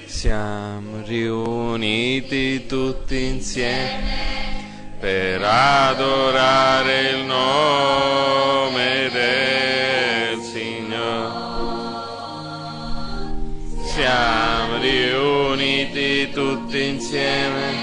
Siamo riuniti tutti insieme per adorare il nome del Signore. Siamo riuniti tutti insieme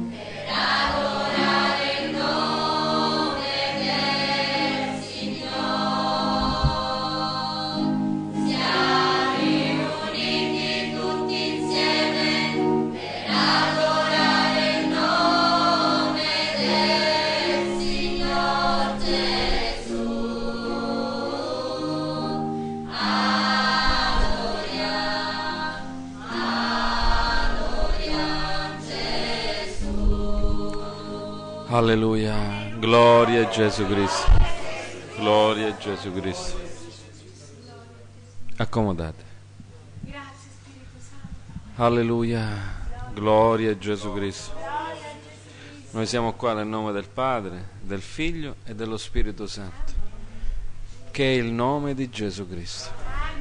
Alleluia, gloria a Gesù Cristo, gloria a Gesù Cristo. Accomodate. Grazie Spirito Santo. Alleluia, gloria a Gesù Cristo. Noi siamo qua nel nome del Padre, del Figlio e dello Spirito Santo, che è il nome di Gesù Cristo.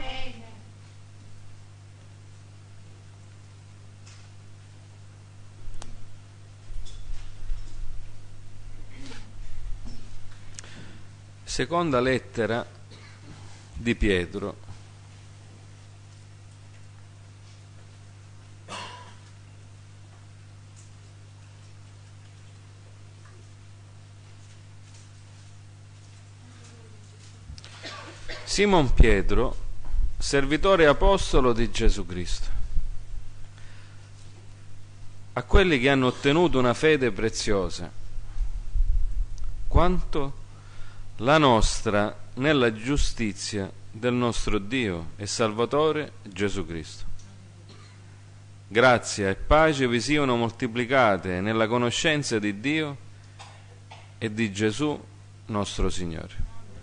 Seconda lettera di Pietro. Simon Pietro, servitore e apostolo di Gesù Cristo, a quelli che hanno ottenuto una fede preziosa, quanto la nostra nella giustizia del nostro Dio e Salvatore Gesù Cristo. Grazia e pace vi siano moltiplicate nella conoscenza di Dio e di Gesù nostro Signore.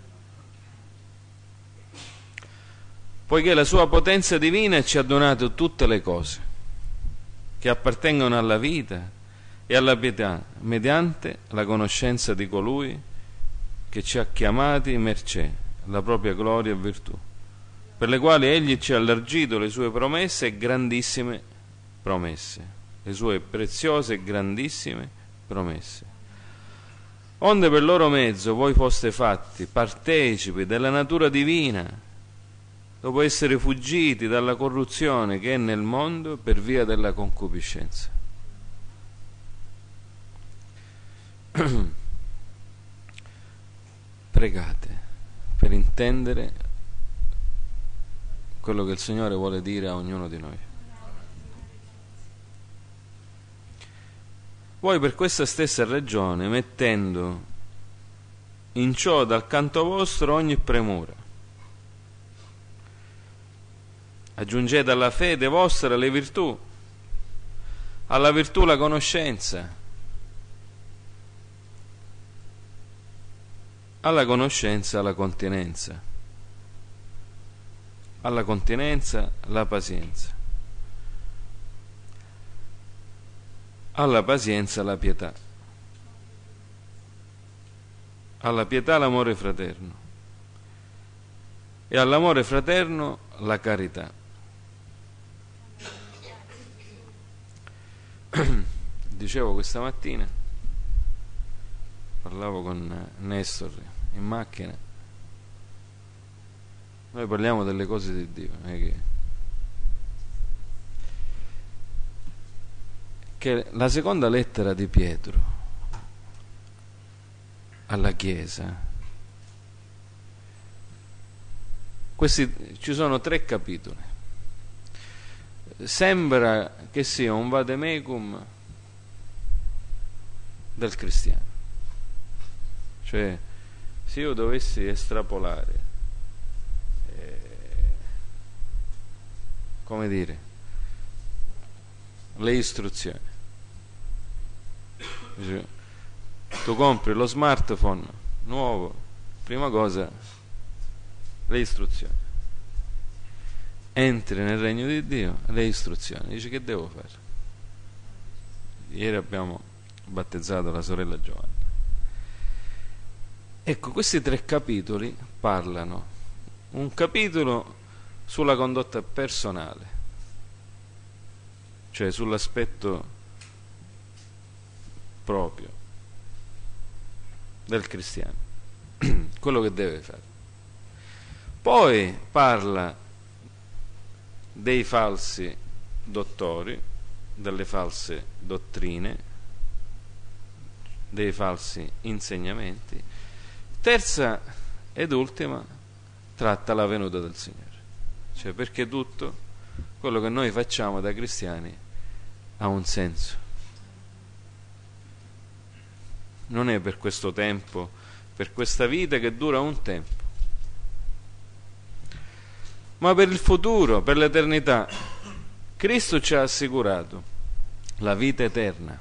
Poiché la sua potenza divina ci ha donato tutte le cose che appartengono alla vita e alla pietà, mediante la conoscenza di colui che ci ha chiamati mercé, la propria gloria e virtù, per le quali egli ci ha allargito le sue promesse e grandissime promesse, le sue preziose e grandissime promesse. Onde per loro mezzo voi foste fatti partecipi della natura divina, dopo essere fuggiti dalla corruzione che è nel mondo per via della concupiscenza. Pregate per intendere quello che il Signore vuole dire a ognuno di noi. Voi per questa stessa ragione, mettendo in ciò dal canto vostro ogni premura, aggiungete alla fede vostra le virtù, alla virtù la conoscenza, alla conoscenza la continenza, alla continenza la pazienza, alla pazienza la pietà, alla pietà l'amore fraterno e all'amore fraterno la carità. Dicevo questa mattina, parlavo con Nestor in macchina, noi parliamo delle cose di Dio, che la seconda lettera di Pietro alla Chiesa, ci sono 3 capitoli, sembra che sia un vademecum del cristiano. Cioè, se io dovessi estrapolare, come dire, le istruzioni, cioè, tu compri lo smartphone nuovo, prima cosa, le istruzioni, entri nel regno di Dio, le istruzioni, dici che devo fare? Ieri abbiamo battezzato la sorella Giovanna. Ecco, questi 3 capitoli parlano, un capitolo sulla condotta personale, cioè sull'aspetto proprio del cristiano, quello che deve fare. Poi parla dei falsi dottori, delle false dottrine, dei falsi insegnamenti. Terza ed ultima, tratta la venuta del Signore, cioè perché tutto quello che noi facciamo da cristiani ha un senso. Non è per questo tempo, per questa vita che dura un tempo, ma per il futuro, per l'eternità. Cristo ci ha assicurato la vita eterna.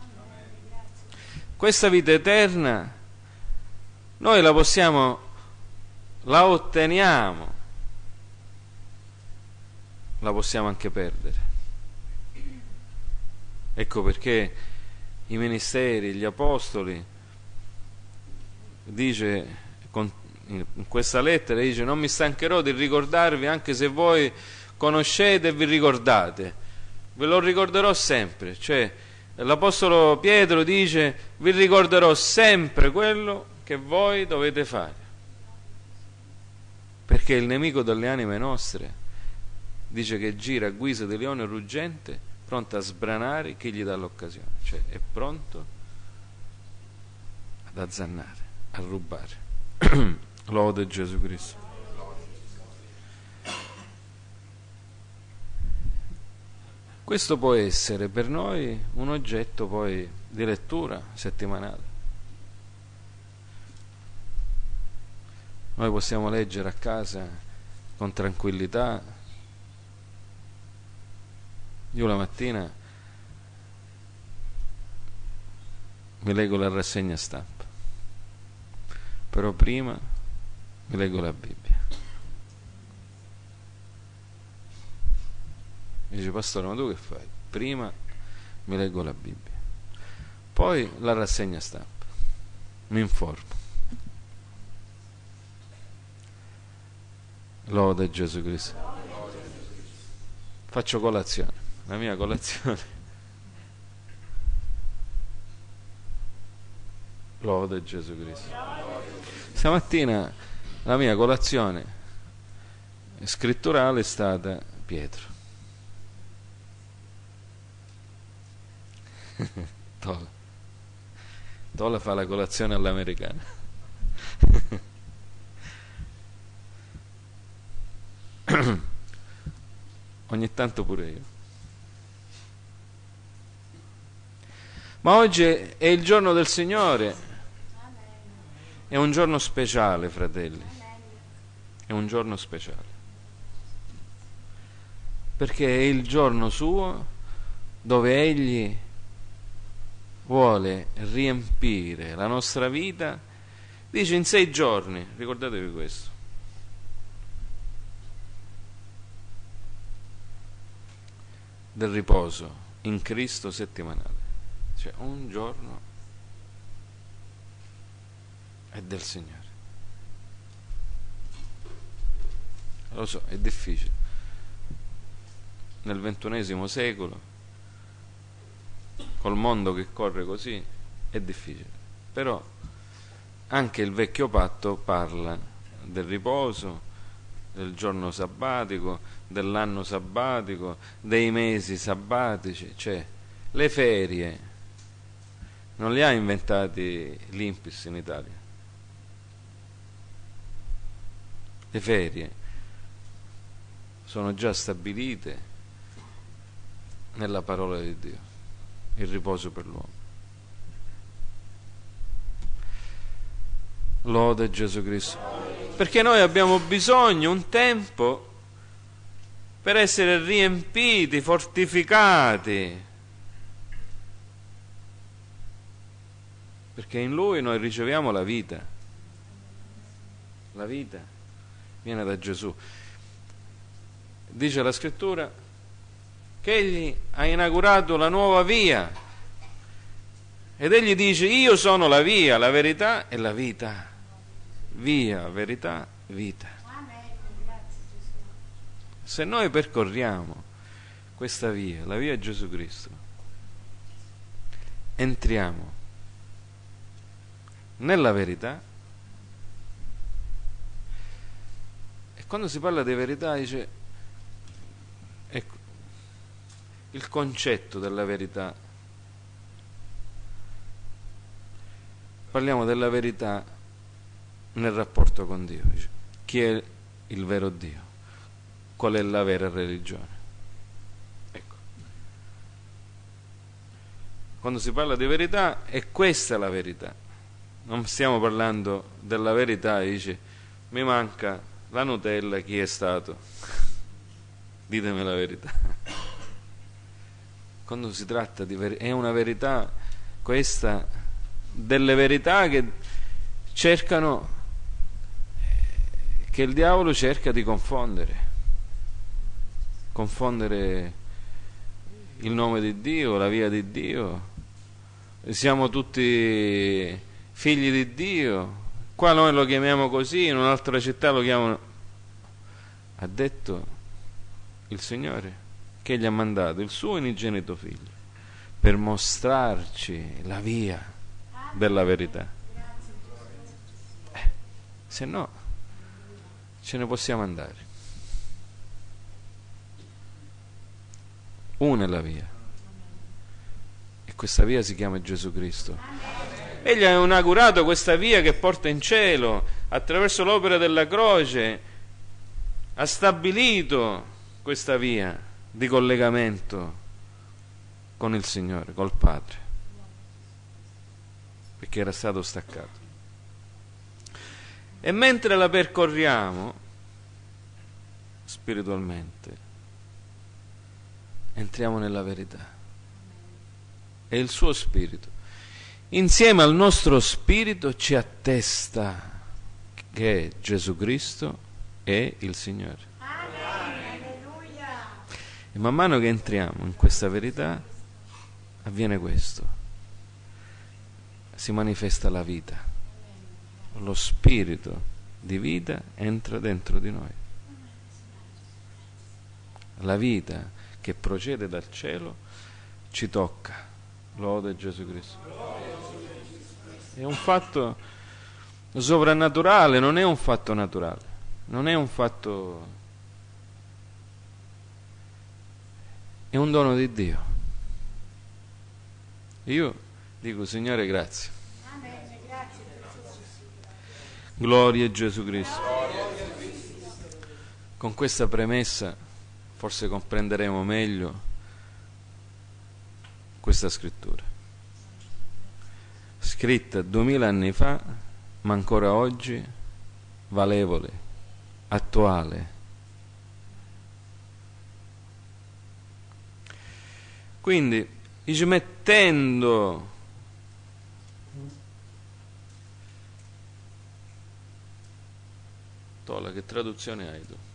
Questa vita eterna noi la otteniamo, la possiamo anche perdere. Ecco perché i ministeri, gli apostoli, dice in questa lettera, dice: non mi stancherò di ricordarvi, anche se voi conoscete e vi ricordate, ve lo ricorderò sempre. Cioè l'apostolo Pietro dice: vi ricorderò sempre quello che voi dovete fare, perché il nemico delle anime nostre, dice, che gira a guisa di leone ruggente, pronto a sbranare chi gli dà l'occasione, cioè è pronto ad azzannare, a rubare. Lode Gesù Cristo. Questo può essere per noi un oggetto poi di lettura settimanale. Noi possiamo leggere a casa con tranquillità. Io la mattina mi leggo la rassegna stampa, però prima mi leggo la Bibbia. Mi dice: pastore, ma tu che fai? Prima mi leggo la Bibbia, poi la rassegna stampa, mi informo. Lode Gesù Cristo. Faccio colazione, la mia colazione. Lode Gesù Cristo. Stamattina la mia colazione scritturale è stata Pietro. Tola fa la colazione all'americana. Ogni tanto pure io. Ma oggi è il giorno del Signore, è un giorno speciale, fratelli, è un giorno speciale, perché è il giorno suo dove Egli vuole riempire la nostra vita, dice, in 6 giorni, ricordatevi questo. Del riposo in Cristo settimanale, cioè un giorno è del Signore. Lo so, è difficile nel XXI secolo, col mondo che corre così, è difficile, però anche il vecchio patto parla del riposo, del giorno sabbatico, dell'anno sabbatico, dei mesi sabbatici, cioè le ferie non le ha inventati l'INPS in Italia. Le ferie sono già stabilite nella parola di Dio, il riposo per l'uomo. Lode Gesù Cristo. Perché noi abbiamo bisogno un tempo per essere riempiti, fortificati, perché in Lui noi riceviamo la vita. La vita viene da Gesù. Dice la Scrittura che Egli ha inaugurato la nuova via, ed Egli dice: io sono la via, la verità e la vita. Via, verità, vita. Se noi percorriamo questa via, la via Gesù Cristo, entriamo nella verità. E quando si parla di verità, dice, ecco, il concetto della verità, parliamo della verità nel rapporto con Dio. Dice, chi è il vero Dio? Qual è la vera religione? Ecco, quando si parla di verità, è questa la verità. Non stiamo parlando della verità, dice, mi manca la Nutella, chi è stato? Ditemi la verità. Quando si tratta di verità, è una verità questa, delle verità che cercano, che il diavolo cerca di confondere il nome di Dio, la via di Dio. Siamo tutti figli di Dio, qua noi lo chiamiamo così, in un'altra città lo chiamano. Ha detto il Signore che gli ha mandato il suo unigenito figlio per mostrarci la via della verità. Se no ce ne possiamo andare. Una è la via, e questa via si chiama Gesù Cristo. Egli ha inaugurato questa via che porta in cielo attraverso l'opera della croce, ha stabilito questa via di collegamento con il Signore, col Padre, perché era stato staccato. E mentre la percorriamo spiritualmente, entriamo nella verità, e il suo spirito insieme al nostro spirito ci attesta che Gesù Cristo è il Signore. E man mano che entriamo in questa verità avviene questo: si manifesta la vita, lo spirito di vita entra dentro di noi, la vita che procede dal cielo ci tocca. Lode Gesù Cristo. È un fatto sovrannaturale, non è un fatto naturale, non è un fatto, è un dono di Dio. Io dico, Signore, grazie. Gloria a Gesù Cristo. Con questa premessa forse comprenderemo meglio questa scrittura, scritta 2000 anni fa, ma ancora oggi valevole, attuale. Quindi dice, mettendo Tola, che traduzione hai tu?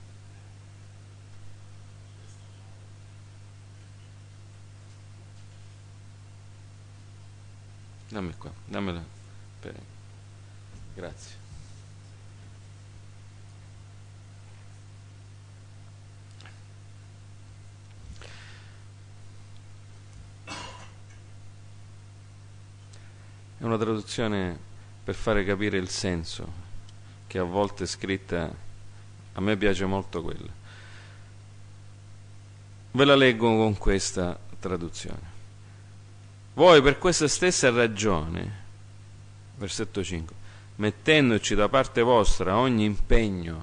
Dammi qua, dammela. Grazie. È una traduzione per fare capire il senso, che a volte è scritta, a me piace molto quella. Ve la leggo con questa traduzione. Voi per questa stessa ragione, versetto 5, mettendoci da parte vostra ogni impegno,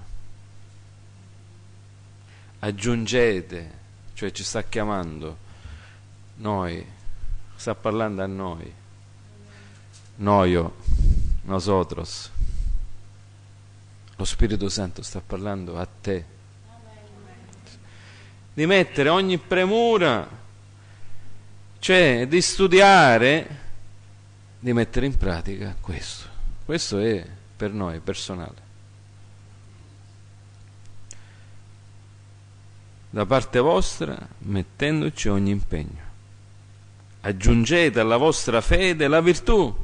aggiungete, cioè ci sta chiamando noi, sta parlando a noi, nosotros, lo Spirito Santo sta parlando a te, di mettere ogni premura, cioè di studiare, di mettere in pratica questo. Questo è per noi personale. Da parte vostra, mettendoci ogni impegno. Aggiungete alla vostra fede la virtù.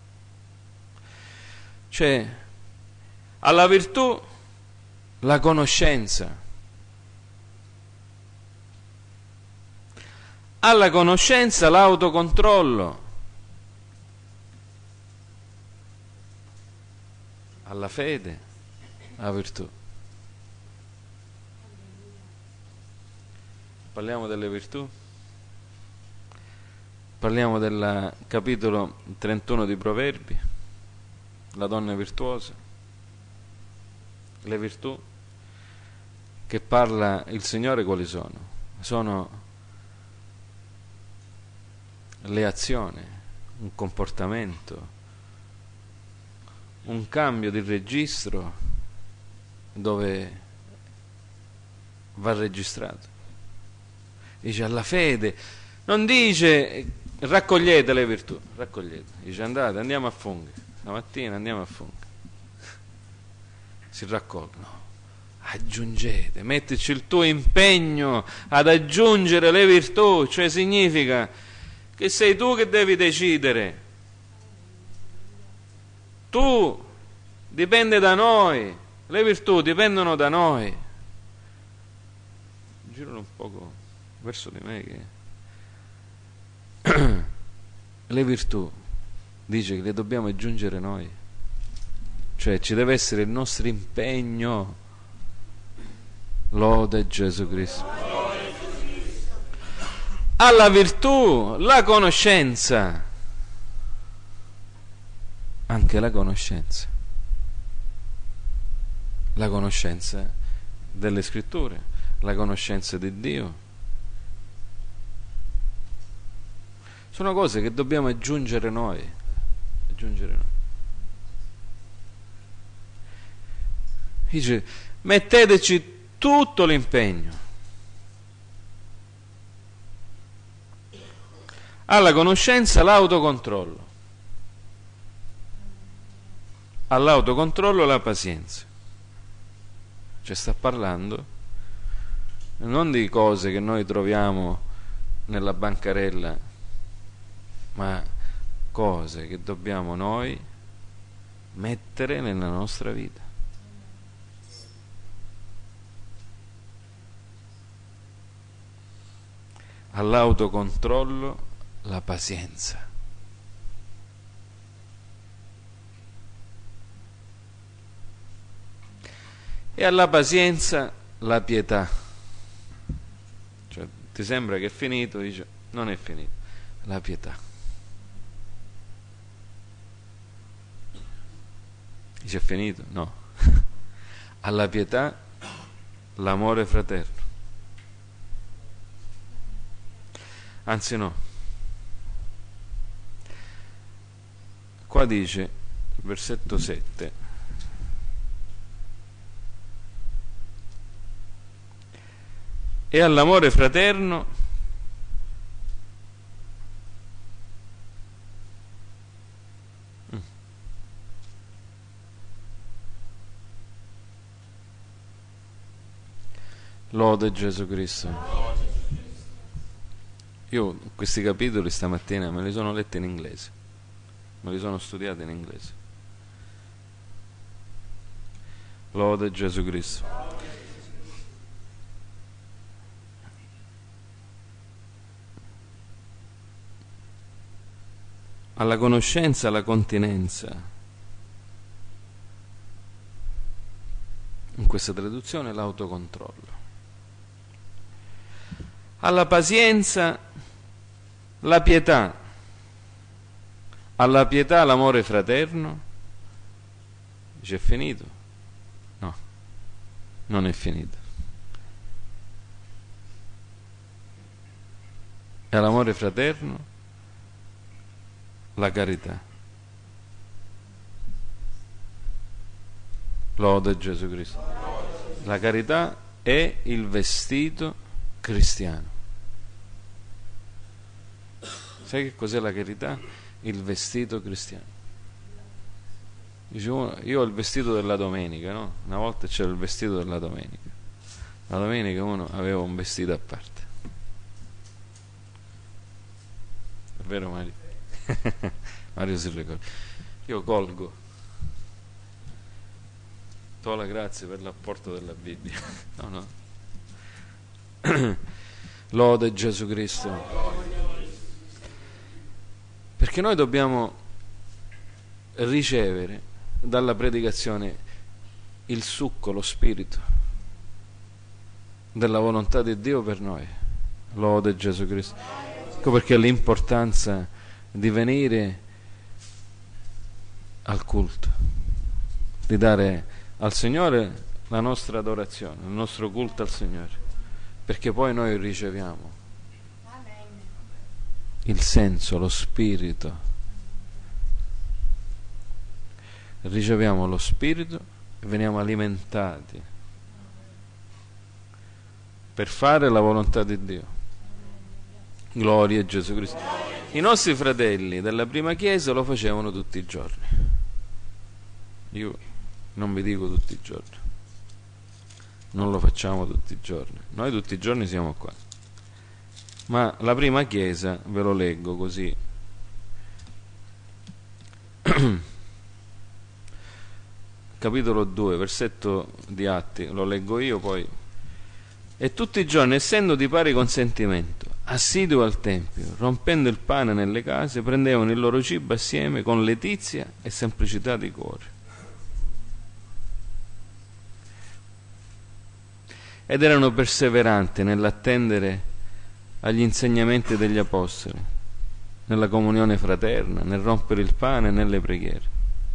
Cioè, alla virtù la conoscenza. alla conoscenza l'autocontrollo, alla fede la virtù. Parliamo delle virtù? Parliamo del capitolo 31 di Proverbi, la donna virtuosa, le virtù che parla il Signore quali sono? Sono le azioni, un comportamento, un cambio di registro dove va registrato. Dice alla fede, non dice raccogliete le virtù, raccogliete, dice andate, andiamo a funghi, stamattina andiamo a funghi, si raccolgono, aggiungete, mettici il tuo impegno ad aggiungere le virtù, cioè significa che sei tu che devi decidere, tu, dipende da noi, le virtù dipendono da noi. Girano un poco verso di me che le virtù dice che le dobbiamo aggiungere noi, cioè ci deve essere il nostro impegno. Lode Gesù Cristo. Alla virtù la conoscenza, anche la conoscenza delle scritture, la conoscenza di Dio. Sono cose che dobbiamo aggiungere noi. Dice, metteteci tutto l'impegno. Alla conoscenza l'autocontrollo. All'autocontrollo la pazienza. Cioè sta parlando non di cose che noi troviamo nella bancarella, ma cose che dobbiamo noi mettere nella nostra vita. All'autocontrollo la pazienza. E alla pazienza la pietà. Cioè ti sembra che è finito, dice non è finito. La pietà. Dice è finito? No. Alla pietà l'amore fraterno. Anzi no. Qua dice, versetto 7, e all'amore fraterno lode Gesù Cristo. Io questi capitoli stamattina me li sono letti in inglese, me li sono studiati in inglese. Lode Gesù Cristo. Alla conoscenza la continenza. In questa traduzione l'autocontrollo. Alla pazienza la pietà, alla pietà l'amore fraterno. Dice è finito? No, non è finito. E all'amore fraterno la carità. Lode Gesù Cristo. La carità è il vestito cristiano. Sai che cos'è la carità? Il vestito cristiano. Dicevo, io ho il vestito della domenica, no? Una volta c'era il vestito della domenica. La domenica uno aveva un vestito a parte. È vero Mario? Mario si ricorda. Io colgo. Do la grazia per l'apporto della Bibbia. No. Lode Gesù Cristo. Perché noi dobbiamo ricevere dalla predicazione il succo, lo spirito della volontà di Dio per noi. Lode Gesù Cristo. Ecco perché l'importanza di venire al culto, di dare al Signore la nostra adorazione, il nostro culto al Signore, perché poi noi riceviamo il senso, lo spirito, riceviamo lo spirito e veniamo alimentati per fare la volontà di Dio. Gloria a Gesù Cristo. I nostri fratelli della prima chiesa lo facevano tutti i giorni. Io non vi dico tutti i giorni, non lo facciamo tutti i giorni, noi tutti i giorni siamo qua, ma la prima chiesa ve lo leggo così. Capitolo 2, versetto di Atti, lo leggo io poi. E tutti i giorni, essendo di pari consentimento, assidui al tempio, rompendo il pane nelle case, prendevano il loro cibo assieme con letizia e semplicità di cuore. Ed erano perseveranti nell'attendere agli insegnamenti degli apostoli, nella comunione fraterna, nel rompere il pane e nelle preghiere.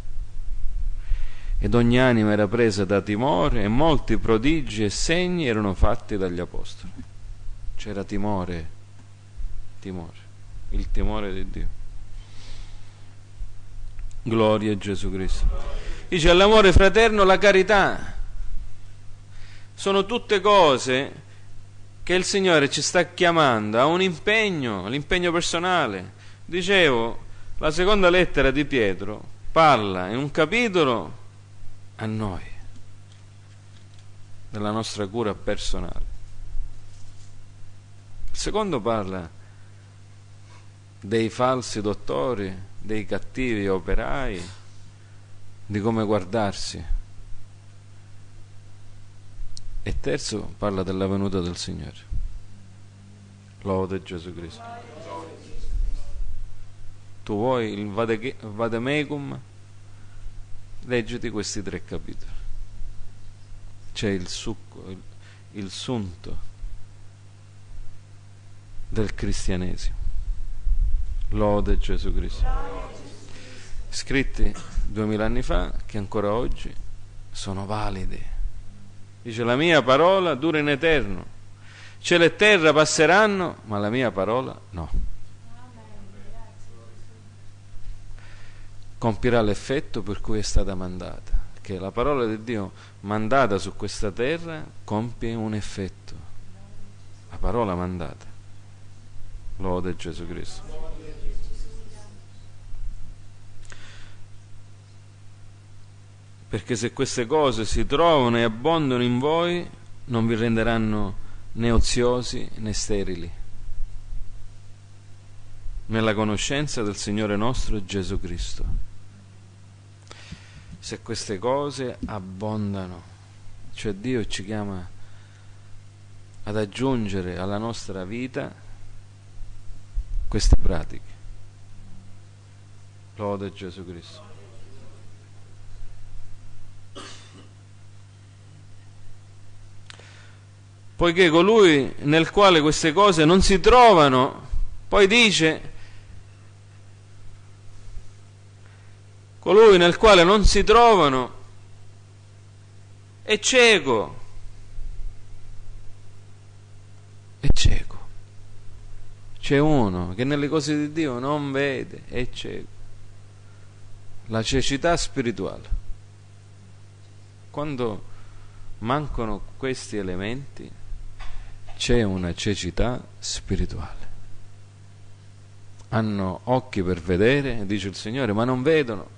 Ed ogni anima era presa da timore e molti prodigi e segni erano fatti dagli apostoli. C'era timore, il timore di Dio. Gloria a Gesù Cristo. Dice l'amore fraterno, la carità. Sono tutte cose che il Signore ci sta chiamando a un impegno, l'impegno personale. Dicevo, la seconda lettera di Pietro parla in un capitolo a noi della nostra cura personale. Il secondo parla dei falsi dottori, dei cattivi operai, di come guardarsi. E terzo parla della venuta del Signore. Lode Gesù Cristo. Tu vuoi il Vademecum? Leggiti questi 3 capitoli. C'è il succo, il sunto del cristianesimo. Lode Gesù Cristo. Scritti 2000 anni fa, che ancora oggi sono validi. Dice: la mia parola dura in eterno. Cielo e terra passeranno, ma la mia parola no. Compirà l'effetto per cui è stata mandata, che la parola di Dio mandata su questa terra compie un effetto. La parola mandata. Lode Gesù Cristo. Perché se queste cose si trovano e abbondano in voi, non vi renderanno né oziosi né sterili nella conoscenza del Signore nostro Gesù Cristo. Se queste cose abbondano, cioè Dio ci chiama ad aggiungere alla nostra vita queste pratiche. Lode Gesù Cristo. Poiché colui nel quale queste cose non si trovano, poi dice, colui nel quale non si trovano è cieco. È cieco. C'è uno che nelle cose di Dio non vede, è cieco. La cecità spirituale. Quando mancano questi elementi, c'è una cecità spirituale. Hanno occhi per vedere, dice il Signore, ma non vedono.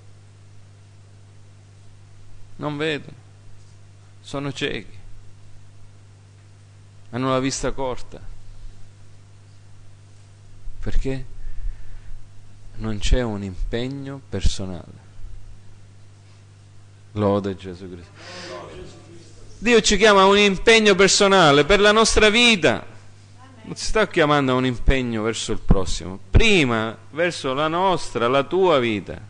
Non vedono. Sono ciechi. Hanno la vista corta. Perché non c'è un impegno personale. Lode Gesù Cristo. Dio ci chiama a un impegno personale per la nostra vita. Non ti sto chiamando a un impegno verso il prossimo, prima verso la nostra, la tua vita.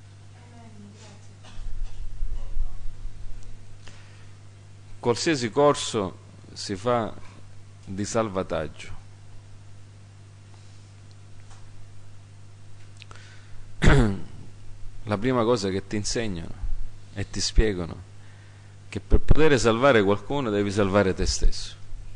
Qualsiasi corso si fa di salvataggio. La prima cosa che ti insegnano e ti spiegano che per poter salvare qualcuno devi salvare te stesso.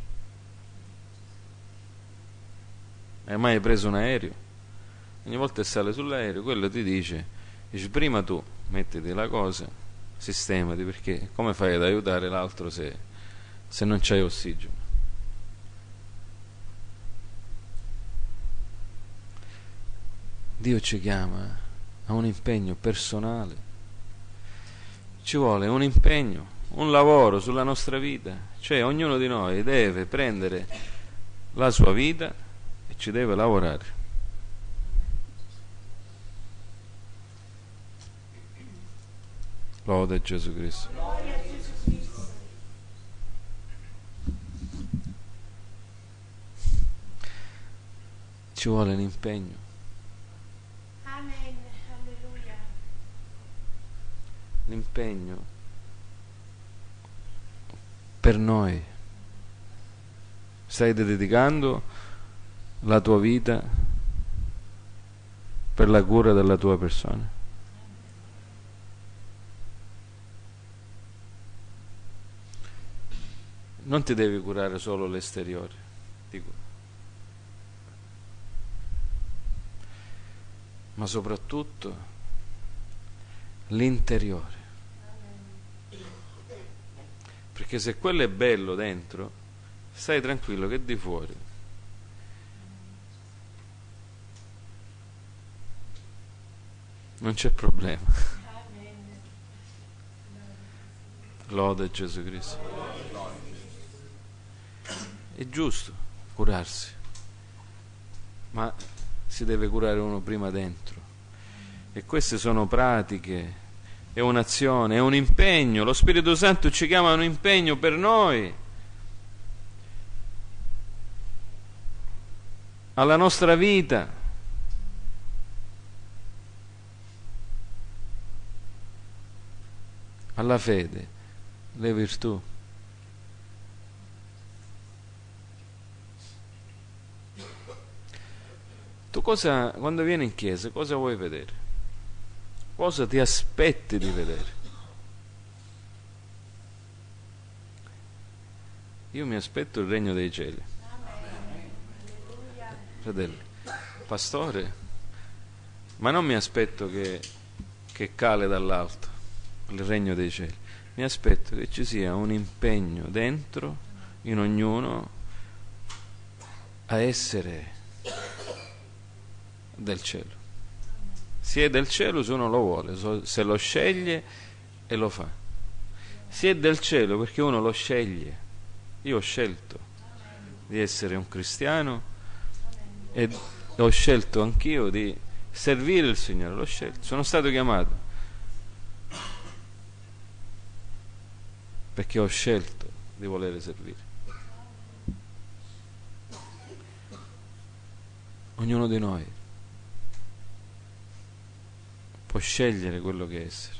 Hai mai preso un aereo? Ogni volta che sale sull'aereo quello ti dice prima tu mettiti la cosa, sistemati, perché come fai ad aiutare l'altro se non c'hai ossigeno? Dio ci chiama a un impegno personale, ci vuole un impegno, un lavoro sulla nostra vita, cioè ognuno di noi deve prendere la sua vita e ci deve lavorare. Lode Gesù Cristo. Gloria a Gesù Cristo. Ci vuole l'impegno. Amen. Alleluia. L'impegno per noi. Stai dedicando la tua vita per la cura della tua persona. Non ti devi curare solo l'esteriore, ma soprattutto l'interiore. Perché se quello è bello dentro, stai tranquillo che di fuori non c'è problema. Lode Gesù Cristo. È giusto curarsi, ma si deve curare uno prima dentro. E queste sono pratiche, è un'azione, è un impegno. Lo Spirito Santo ci chiama a un impegno per noi, alla nostra vita. Alla fede, le virtù. Tu quando vieni in chiesa, cosa vuoi vedere? Cosa ti aspetti di vedere? Io mi aspetto il regno dei cieli. Fratelli, pastore, ma non mi aspetto che cale dall'alto il regno dei cieli. Mi aspetto che ci sia un impegno dentro, in ognuno, a essere del cielo. Si è del cielo se uno lo vuole, se lo sceglie e lo fa. Si è del cielo perché uno lo sceglie. Io ho scelto di essere un cristiano e ho scelto anch'io di servire il Signore, l'ho scelto, sono stato chiamato perché ho scelto di volere servire. Ognuno di noi può scegliere quello che è essere.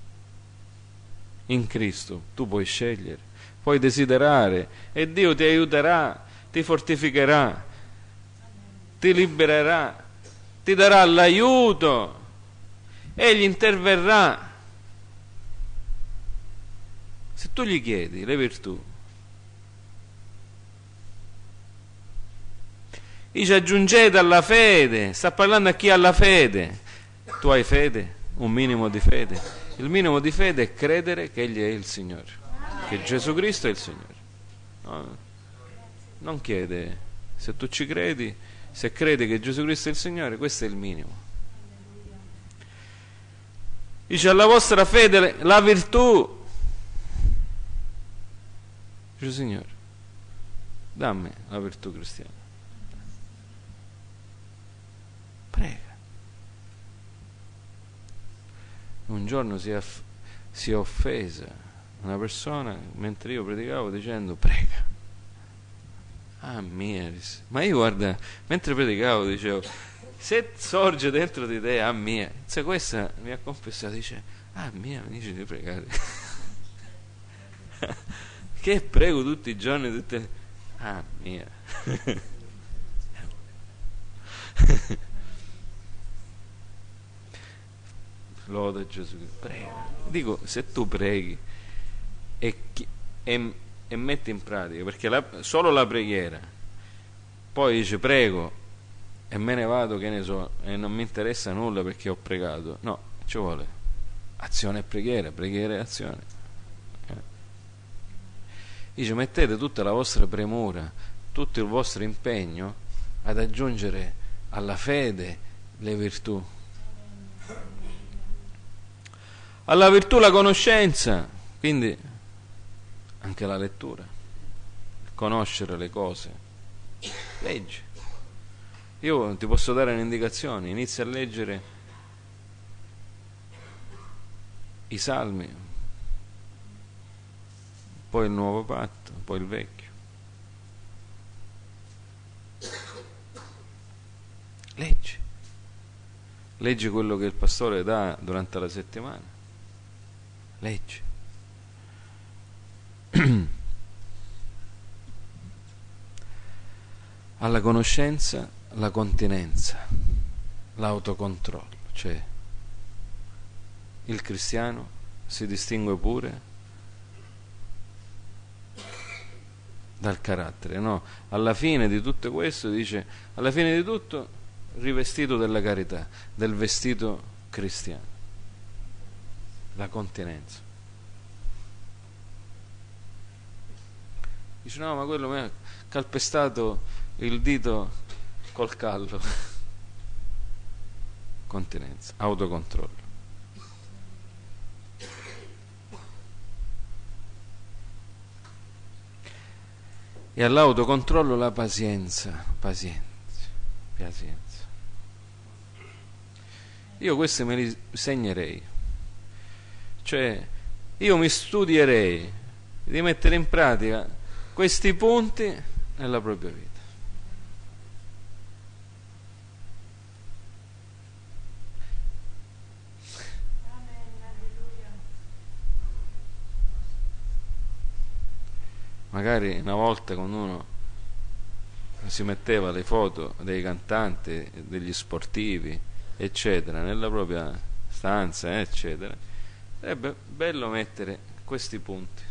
In Cristo tu puoi scegliere, puoi desiderare e Dio ti aiuterà, ti fortificherà, ti libererà, ti darà l'aiuto, Egli interverrà. Se tu gli chiedi le virtù, dice aggiungete alla fede, sta parlando a chi ha la fede. Tu hai fede, un minimo di fede. Il minimo di fede è credere che Egli è il Signore, che Gesù Cristo è il Signore. No, non chiede, se tu ci credi, se credi che Gesù Cristo è il Signore, questo è il minimo. Dice alla vostra fede la virtù. Dice Signore, dammi la virtù cristiana. Prega. Un giorno si è offesa una persona mentre io predicavo dicendo prega. Ah mia, ma io guarda, mentre predicavo dicevo, se sorge dentro di te, ah mia, se questa mi ha confessato, dice, ah mia, mi dice di pregare. Che prego tutti i giorni, tutte, ah mia. Loda Gesù, prega. Dico, se tu preghi e metti in pratica, perché solo la preghiera, poi dice prego e me ne vado, che ne so, e non mi interessa nulla perché ho pregato. No, ci vuole azione e preghiera, preghiera e azione. Dice, mettete tutta la vostra premura, tutto il vostro impegno ad aggiungere alla fede le virtù, alla virtù la conoscenza, quindi anche la lettura, conoscere le cose. Leggi. Io ti posso dare un'indicazione, inizia a leggere i Salmi, poi il Nuovo Patto, poi il Vecchio. Leggi quello che il pastore dà durante la settimana. Leggi. Alla conoscenza la continenza, l'autocontrollo, cioè il cristiano si distingue pure dal carattere, no? Alla fine di tutto questo dice, alla fine di tutto rivestito della carità, del vestito cristiano, la continenza. Dice no, ma quello mi ha calpestato il dito col callo. Continenza, autocontrollo. E all'autocontrollo la pazienza. Io queste me li segnerei, cioè io mi studierei di mettere in pratica questi punti nella propria vita. Magari una volta quando uno si metteva le foto dei cantanti, degli sportivi, eccetera, nella propria stanza, eccetera, sarebbe bello mettere questi punti.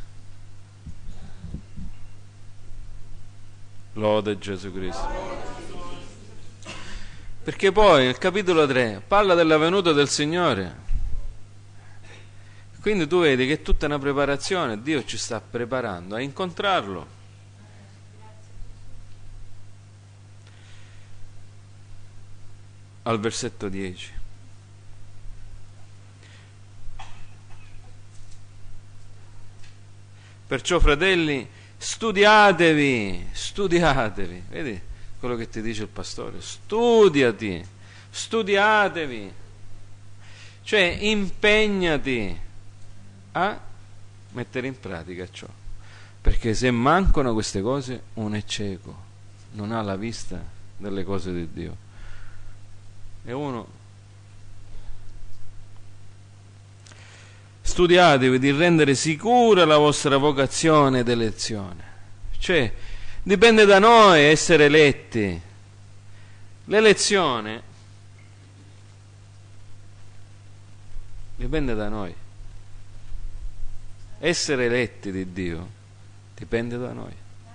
Lode Gesù Cristo. Perché poi il capitolo 3 parla della venuta del Signore. Quindi tu vedi che è tutta una preparazione, Dio ci sta preparando a incontrarlo. Al versetto 10. Perciò, fratelli, studiatevi, vedi quello che ti dice il pastore, studiatevi, cioè impegnati a mettere in pratica ciò, perché se mancano queste cose uno è cieco, non ha la vista delle cose di Dio, e uno studiatevi di rendere sicura la vostra vocazione ed elezione, cioè dipende da noi essere eletti. L'elezione dipende da noi. Essere eletti di Dio dipende da noi.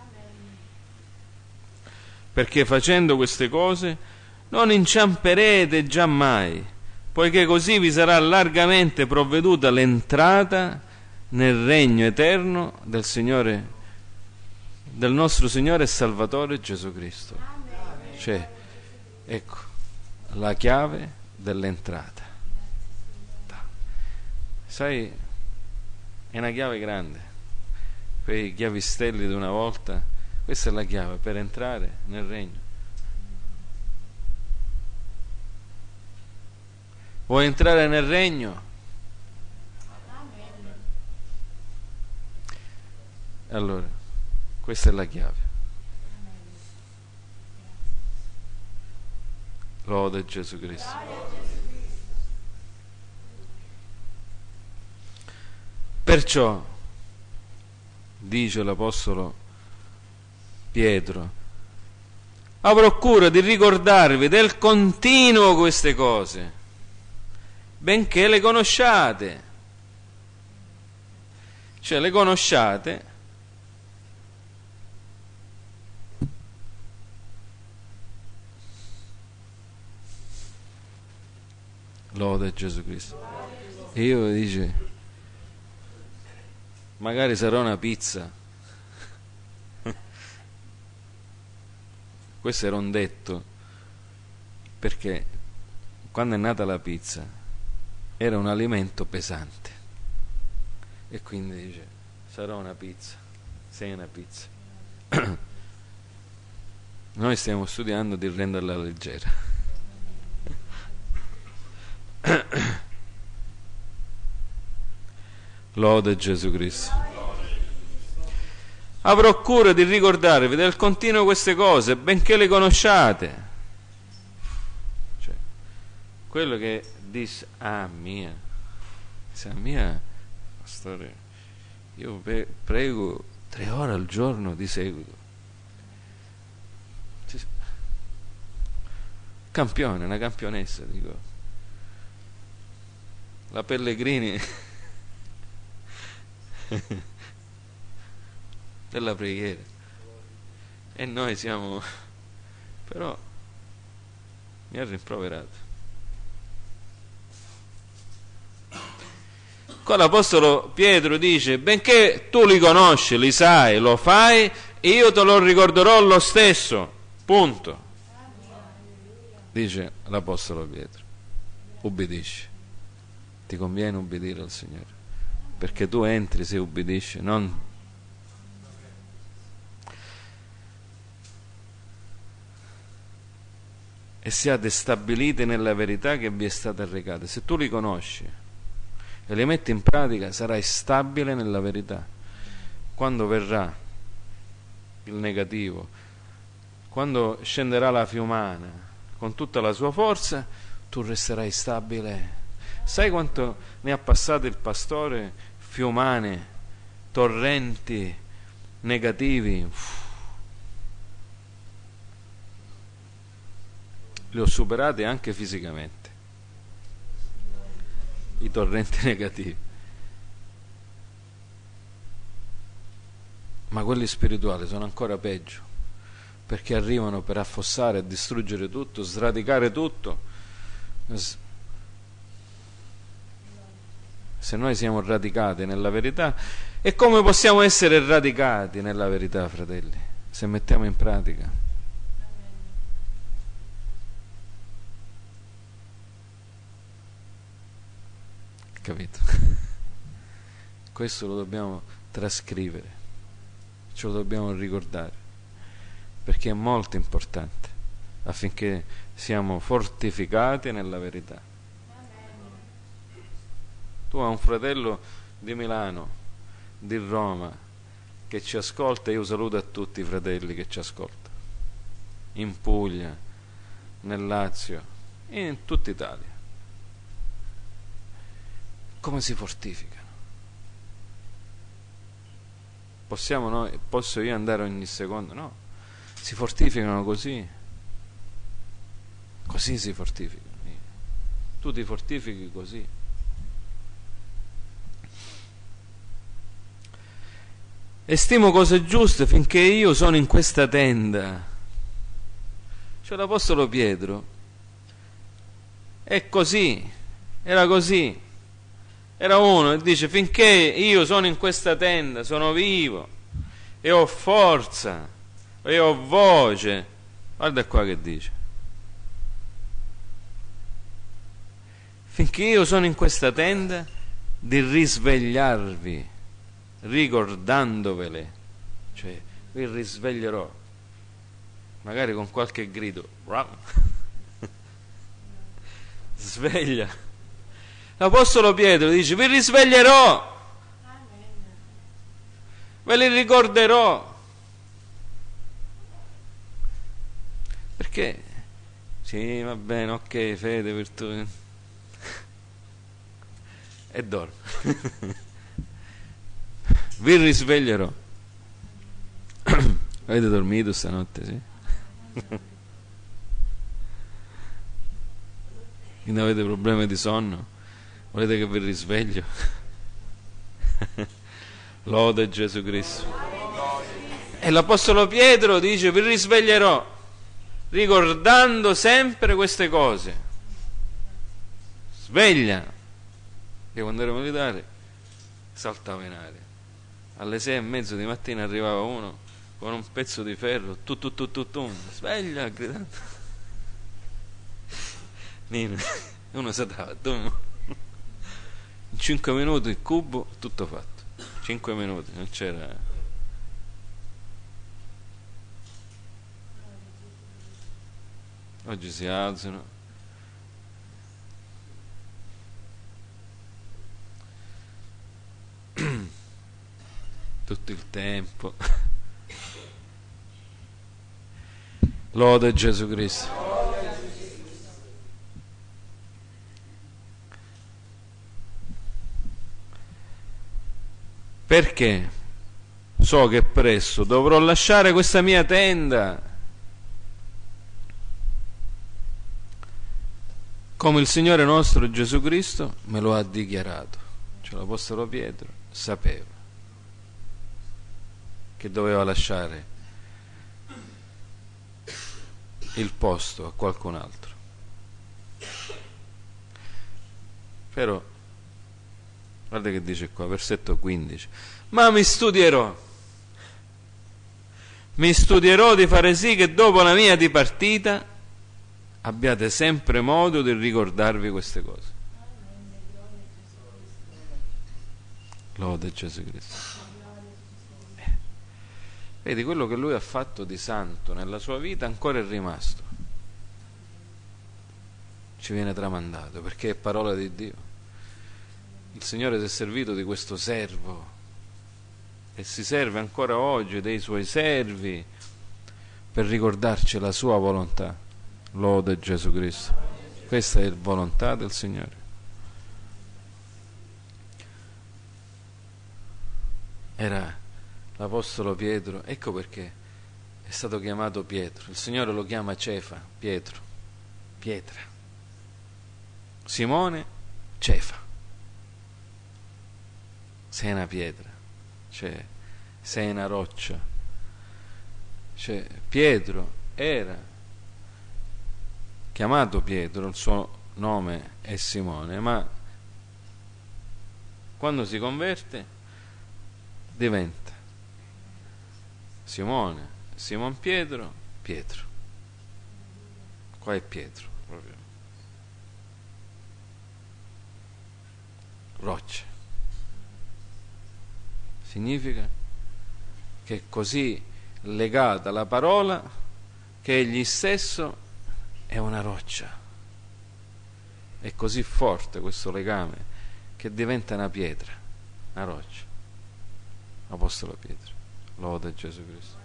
Perché facendo queste cose non inciamperete giammai, poiché così vi sarà largamente provveduta l'entrata nel regno eterno del Signore, del nostro Signore e Salvatore Gesù Cristo. Cioè, ecco, la chiave dell'entrata. Sai, è una chiave grande, quei chiavistelli di una volta, questa è la chiave per entrare nel regno. Vuoi entrare nel regno? Allora, questa è la chiave. Lode Gesù Cristo. Perciò, dice l'Apostolo Pietro, avrò cura di ricordarvi del continuo queste cose, benché le conosciate. Cioè le conosciate lode Gesù Cristo. E io dice, magari sarà una pizza. Questo era un detto, perché quando è nata la pizza era un alimento pesante, e quindi dice, sarà una pizza, sei una pizza. Noi stiamo studiando di renderla leggera. Lode Gesù Cristo. Avrò cura di ricordarvi del continuo queste cose, benché le conosciate. Cioè, quello che dice, mia, pastore, io prego 3 ore al giorno di seguito. Campione, una campionessa, dico. La Pellegrini della preghiera, e noi siamo, però mi ha rimproverato. Qua l'Apostolo Pietro dice, benché tu li conosci, li sai, lo fai, io te lo ricorderò lo stesso, punto. Dice l'Apostolo Pietro, ubbidisci. Ti conviene ubbidire al Signore, perché tu entri se ubbidisci, non e siate stabiliti nella verità che vi è stata recata. Se tu li conosci e li metti in pratica, sarai stabile nella verità. Quando verrà il negativo, quando scenderà la fiumana con tutta la sua forza, tu resterai stabile. Sai quanto ne ha passato il pastore? Fiumane, torrenti negativi. Li ho superati anche fisicamente, i torrenti negativi. Ma quelli spirituali sono ancora peggio, perché arrivano per affossare e distruggere tutto, sradicare tutto. Se noi siamo radicati nella verità, e come possiamo essere radicati nella verità, fratelli? Se mettiamo in pratica. Capito? Questo lo dobbiamo trascrivere, ce lo dobbiamo ricordare, perché è molto importante affinché siamo fortificati nella verità. Tu hai un fratello di Milano, di Roma, che ci ascolta, e io saluto a tutti i fratelli che ci ascoltano, in Puglia, nel Lazio, in tutta Italia. Come si fortificano? Posso io andare ogni secondo? No, si fortificano così si fortificano. Tu ti fortifichi così. Estimo cose giuste finché io sono in questa tenda. Cioè l'Apostolo Pietro è così, era così. Era uno e dice, finché io sono in questa tenda, sono vivo e ho forza e ho voce. Guarda qua che dice, finché io sono in questa tenda, di risvegliarvi ricordandovele. Cioè vi risveglierò, magari con qualche grido. Sveglia. L'Apostolo Pietro dice, vi risveglierò, ve li ricorderò, perché Sì, va bene, ok, fede, virtù. E dorme. Vi risveglierò. Avete dormito stanotte, sì? Non avete problemi di sonno? Volete che vi risveglio? Lode Gesù Cristo. E l'Apostolo Pietro dice: vi risveglierò, ricordando sempre queste cose. Sveglia. Io quando ero militare saltavo in aria. Alle 6:30 di mattina arrivava uno con un pezzo di ferro, sveglia, gridando. Nino, uno saltava, in 5 minuti il cubo, tutto fatto. 5 minuti, non c'era. Oggi si alzano. Tutto il tempo. Lode Gesù Cristo. Perché so che presto dovrò lasciare questa mia tenda, come il Signore nostro Gesù Cristo me lo ha dichiarato. Cioè l'Apostolo Pietro sapeva che doveva lasciare il posto a qualcun altro. Però guarda che dice qua, versetto 15: ma mi studierò di fare sì che dopo la mia dipartita abbiate sempre modo di ricordarvi queste cose. Lode Gesù Cristo. Vedi, quello che lui ha fatto di santo nella sua vita ancora è rimasto, ci viene tramandato, perché è parola di Dio. Il Signore si è servito di questo servo e si serve ancora oggi dei suoi servi per ricordarci la sua volontà. Lode Gesù Cristo. Questa è la volontà del Signore. Era l'Apostolo Pietro, ecco perché è stato chiamato Pietro. Il Signore lo chiama Cefa, Pietro, pietra. Simone, Cefa. Sei una pietra, cioè sei una roccia. Cioè Pietro era chiamato Pietro, il suo nome è Simone, ma quando si converte diventa Simone, Simon Pietro, Pietro. Qua è Pietro proprio. Roccia. Significa che è così legata alla parola che egli stesso è una roccia. È così forte questo legame che diventa una pietra, una roccia. Apostolo Pietro. Lode Gesù Cristo.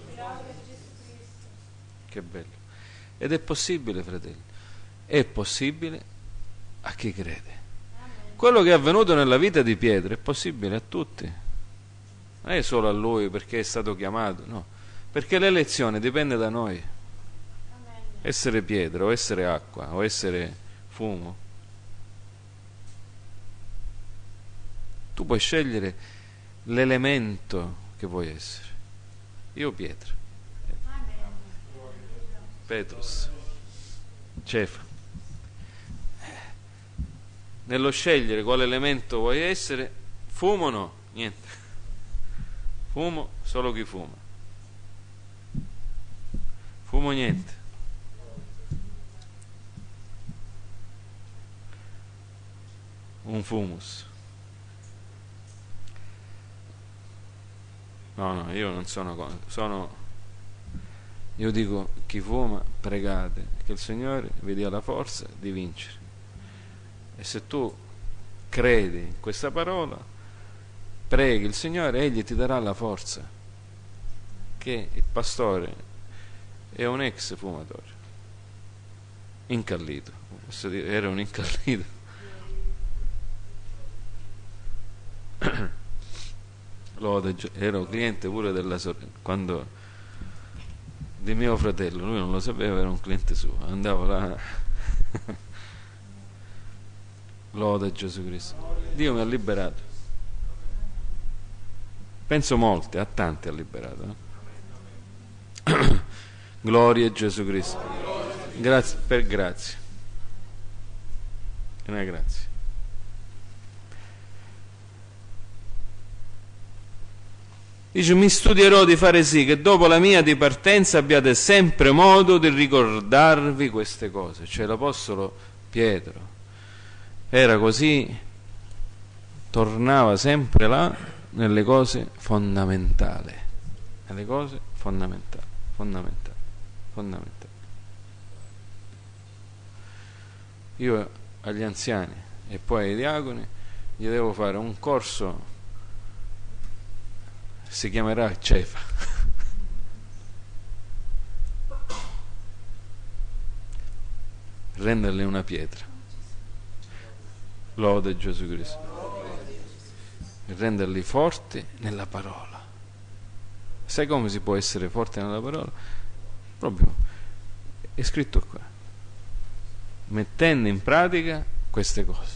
Che bello. Ed è possibile, fratelli, è possibile a chi crede. Quello che è avvenuto nella vita di Pietro è possibile a tutti, non è solo a lui perché è stato chiamato, no, perché l'elezione dipende da noi. Essere pietra o essere acqua o essere fumo, tu puoi scegliere l'elemento che vuoi essere. Io pietra, Petrus, Cefa. Nello scegliere quale elemento vuoi essere, fumo no, niente. Fumo solo chi fuma. Fumo niente. Un fumus. No, io non sono. Io dico, chi fuma, pregate che il Signore vi dia la forza di vincere. E se tu credi in questa parola, preghi il Signore, egli ti darà la forza. Che il pastore è un ex fumatore, incallito, posso dire, era un incallito. Ero cliente pure della quando di mio fratello, lui non lo sapeva, era un cliente suo, andavo là. Lode Gesù Cristo. Dio mi ha liberato, penso molti, a tanti ha liberato, gloria a Gesù Cristo. Grazie per grazia, è una grazia. Dice: mi studierò di fare sì che dopo la mia dipartenza abbiate sempre modo di ricordarvi queste cose. Cioè l'Apostolo Pietro era così, tornava sempre là nelle cose fondamentali, nelle cose fondamentali. Io agli anziani e poi ai diaconi gli devo fare un corso, si chiamerà Cefa. Renderle una pietra. Lode Gesù Cristo. Renderli forti nella parola. Sai come si può essere forte nella parola? Proprio è scritto qua, mettendo in pratica queste cose.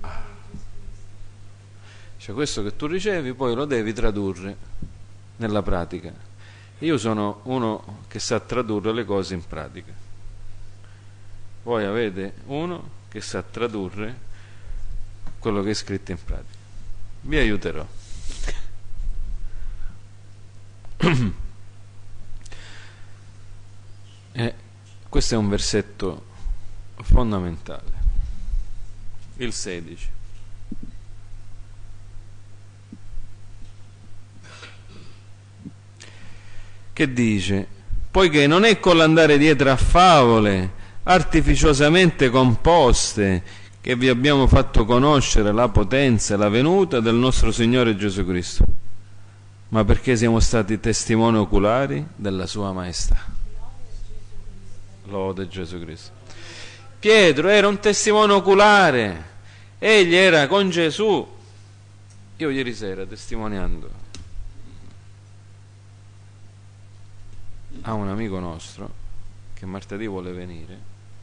Cioè questo che tu ricevi poi lo devi tradurre nella pratica. Io sono uno che sa tradurre le cose in pratica. Voi avete uno che sa tradurre quello che è scritto in pratica. Vi aiuterò. Questo è un versetto fondamentale, il 16. Che dice: poiché non è con l'andare dietro a favole artificiosamente composte che vi abbiamo fatto conoscere la potenza e la venuta del nostro Signore Gesù Cristo, ma perché siamo stati testimoni oculari della sua maestà. Lode Gesù Cristo. Pietro era un testimone oculare, egli era con Gesù. Io ieri sera, testimoniando a un amico nostro che martedì vuole venire,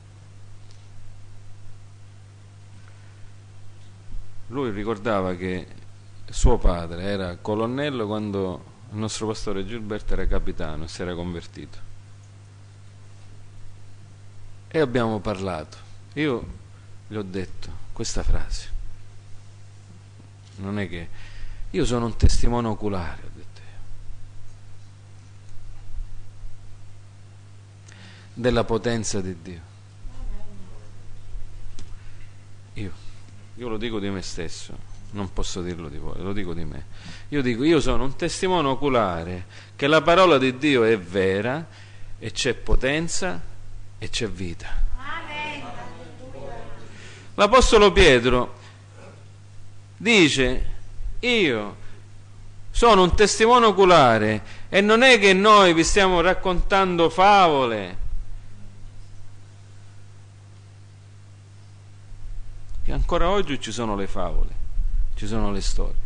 lui ricordava che suo padre era colonnello quando il nostro pastore Gilberto era capitano e si era convertito, e abbiamo parlato. Io gli ho detto questa frase, non è che io sono un testimone oculare, ho detto della potenza di Dio. Io lo dico di me stesso, non posso dirlo di voi, lo dico di me. Io dico, io sono un testimone oculare che la parola di Dio è vera e c'è potenza e c'è vita. L'Apostolo Pietro dice: io sono un testimone oculare, e non è che noi vi stiamo raccontando favole, che ancora oggi ci sono le favole, ci sono le storie,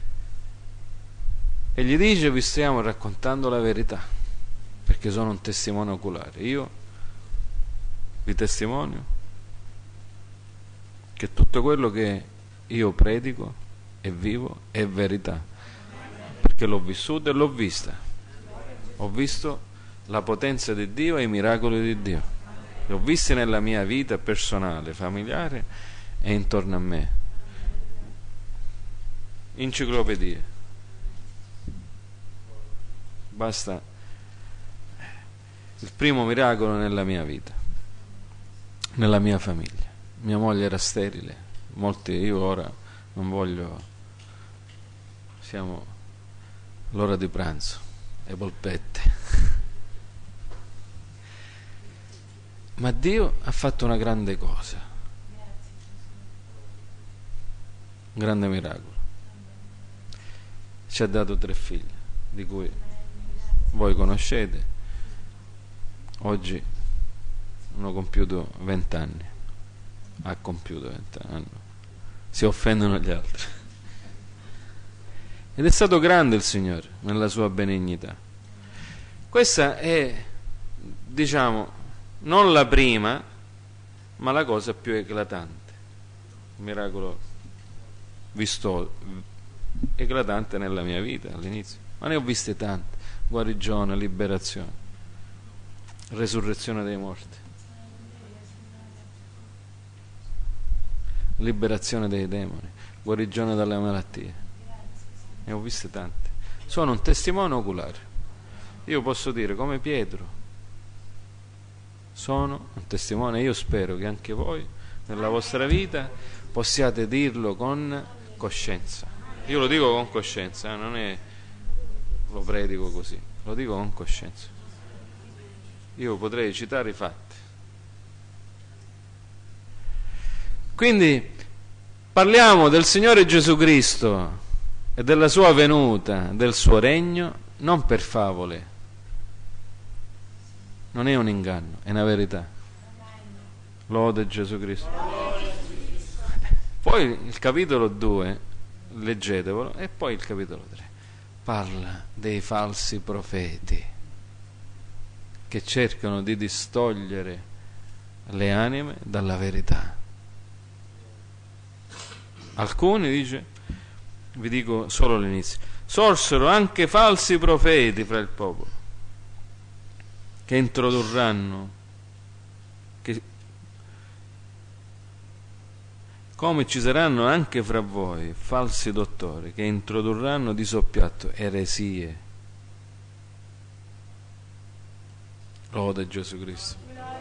e gli dice: vi stiamo raccontando la verità, perché sono un testimone oculare. Io vi testimonio che tutto quello che io predico e vivo è verità, perché l'ho vissuto e l'ho vista, ho visto la potenza di Dio e i miracoli di Dio, li ho visti nella mia vita personale, familiare e intorno a me. Enciclopedie, basta. Il primo miracolo nella mia vita, nella mia famiglia. Mia moglie era sterile, io ora non voglio, siamo l'ora di pranzo, le polpette. Ma Dio ha fatto una grande cosa, un grande miracolo. Ci ha dato 3 figli, di cui voi conoscete. Oggi hanno compiuto 20 anni, ha compiuto 20 anni, si offendono gli altri. Ed è stato grande il Signore nella sua benignità. Questa è, diciamo, non la prima, ma la cosa più eclatante, il miracolo visto eclatante nella mia vita all'inizio, ma ne ho viste tante: guarigione, liberazione, resurrezione dei morti, liberazione dei demoni, guarigione dalle malattie. Ne ho viste tante. Sono un testimone oculare. Io posso dire come Pietro, sono un testimone. Io spero che anche voi nella vostra vita possiate dirlo con coscienza. Io lo dico con coscienza, non è lo predico così, lo dico con coscienza. Io potrei citare i fatti. Quindi parliamo del Signore Gesù Cristo e della sua venuta, del suo regno, non per favole. Non è un inganno, è una verità. Lode Gesù Cristo. Poi il capitolo 2, leggetevelo, e poi il capitolo 3 parla dei falsi profeti che cercano di distogliere le anime dalla verità. Alcuni, dice, vi dico solo l'inizio, sorsero anche falsi profeti fra il popolo, che introdurranno, come ci saranno anche fra voi falsi dottori che introdurranno di soppiatto eresie. Lode Gesù Cristo.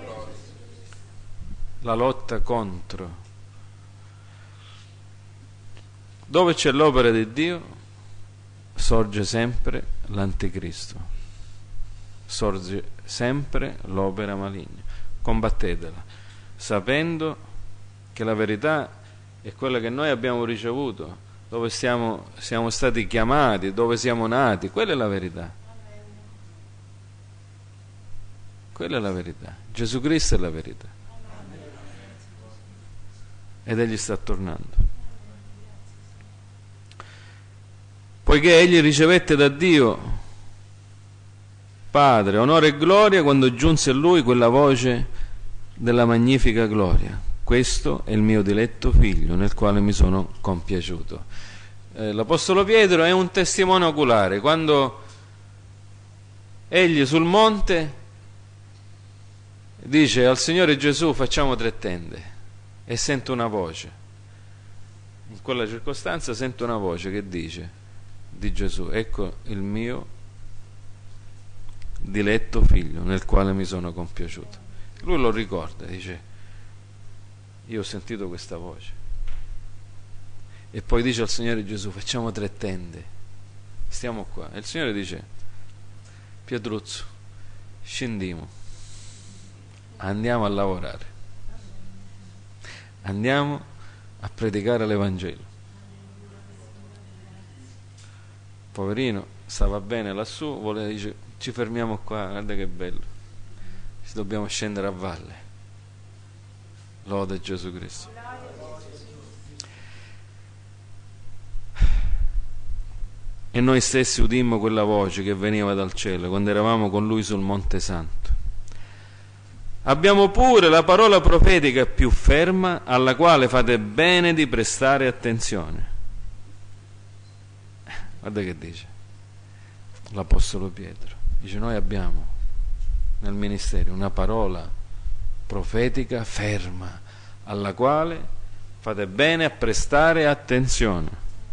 La lotta contro. Dove c'è l'opera di Dio sorge sempre l'anticristo, sorge sempre l'opera maligna. Combattetela sapendo che la verità è quella che noi abbiamo ricevuto, dove siamo stati chiamati, dove siamo nati. Quella è la verità. Quella è la verità. Gesù Cristo è la verità. Ed Egli sta tornando. Poiché Egli ricevette da Dio Padre onore e gloria quando giunse a Lui quella voce della magnifica gloria: questo è il mio diletto figlio nel quale mi sono compiaciuto. L'Apostolo Pietro è un testimone oculare. Quando egli sul monte dice al Signore Gesù: facciamo 3 tende, e sento una voce. In quella circostanza sento una voce che dice di Gesù: ecco il mio diletto figlio nel quale mi sono compiaciuto. Lui lo ricorda, dice: io ho sentito questa voce. E poi dice al Signore Gesù: facciamo 3 tende, stiamo qua. E il Signore dice: Pietruzzo, scendiamo, andiamo a lavorare, andiamo a predicare l'Evangelo. Poverino, stava bene lassù, dice: ci fermiamo qua, guarda che bello, ci dobbiamo scendere a valle. Lode Gesù Cristo. E noi stessi udimmo quella voce che veniva dal cielo quando eravamo con Lui sul Monte Santo. Abbiamo pure la parola profetica più ferma, alla quale fate bene di prestare attenzione. Guarda che dice l'Apostolo Pietro. Dice: noi abbiamo nel ministero una parola profetica ferma, alla quale fate bene a prestare attenzione,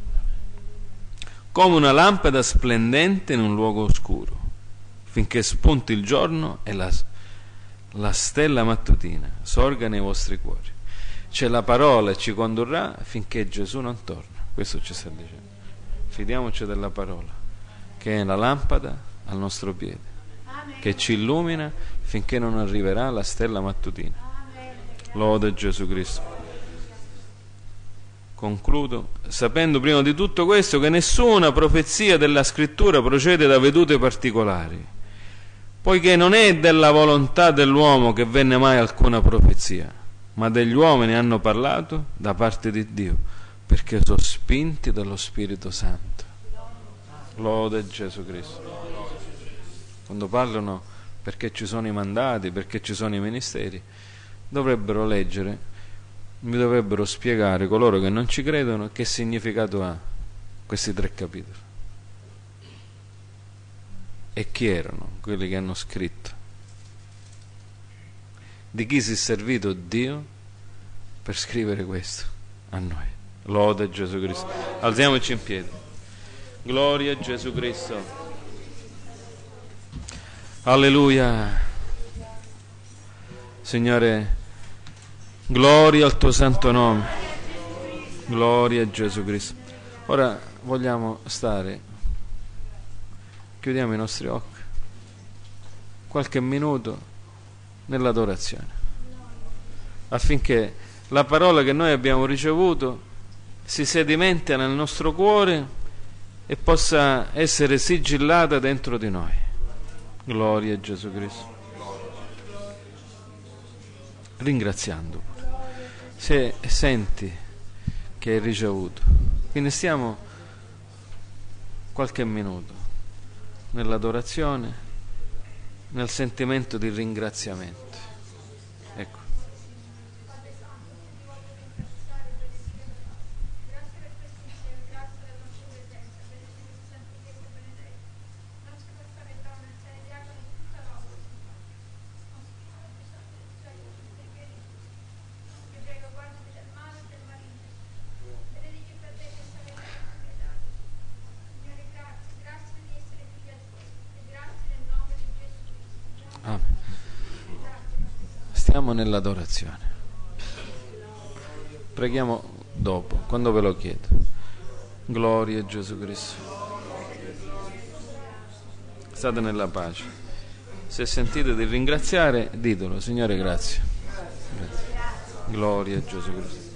come una lampada splendente in un luogo oscuro, finché spunti il giorno e la stella mattutina sorga nei vostri cuori. C'è la parola e ci condurrà finché Gesù non torna. Questo ci sta dicendo. Fidiamoci della parola, che è la lampada al nostro piede, che ci illumina finché non arriverà la stella mattutina. Lode Gesù Cristo. Concludo sapendo prima di tutto questo, che nessuna profezia della Scrittura procede da vedute particolari, poiché non è della volontà dell'uomo che venne mai alcuna profezia, ma degli uomini hanno parlato da parte di Dio, perché sono spinti dallo Spirito Santo. Lode Gesù Cristo. Quando parlano perché ci sono i mandati, perché ci sono i ministeri, dovrebbero leggere, mi dovrebbero spiegare coloro che non ci credono che significato ha questi 3 capitoli e chi erano quelli che hanno scritto, di chi si è servito Dio per scrivere questo a noi. Lode Gesù Cristo. Alziamoci in piedi. Gloria a Gesù Cristo. Alleluia. Signore, gloria al tuo santo nome. Gloria a Gesù Cristo. Ora vogliamo stare, chiudiamo i nostri occhi, qualche minuto nell'adorazione, affinché la parola che noi abbiamo ricevuto si sedimenta nel nostro cuore e possa essere sigillata dentro di noi. Gloria a Gesù Cristo. Ringraziando pure, se senti che hai ricevuto. Quindi stiamo qualche minuto nell'adorazione, nel sentimento di ringraziamento. Ecco. Stiamo nell'adorazione. Preghiamo dopo, quando ve lo chiedo. Gloria a Gesù Cristo. State nella pace. Se sentite di ringraziare, ditelo: Signore, grazie. Grazie. Gloria a Gesù Cristo.